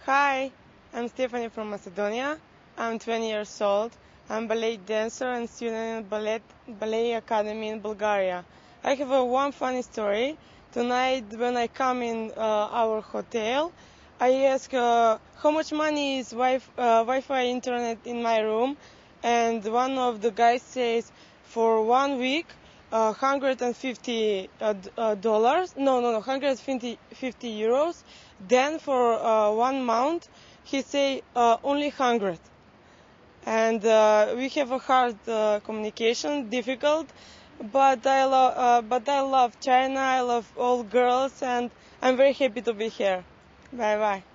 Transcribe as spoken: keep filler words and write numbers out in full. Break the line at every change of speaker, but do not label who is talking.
Hi, I'm Stephanie from Macedonia. I'm twenty years old. I'm ballet dancer and student in ballet, ballet academy in Bulgaria. I have a one funny story. Tonight when I come in uh, our hotel, I ask uh, how much money is wi uh, Wi-Fi internet in my room, and one of the guys says for one week uh, one hundred fifty dollars. Uh, no, no, no, one hundred fifty euros. Then for uh, one month, he say uh, only one hundred. And uh, we have a hard uh, communication, difficult, but I love, uh, but I love China. I love all girls, and I'm very happy to be here. Bye bye.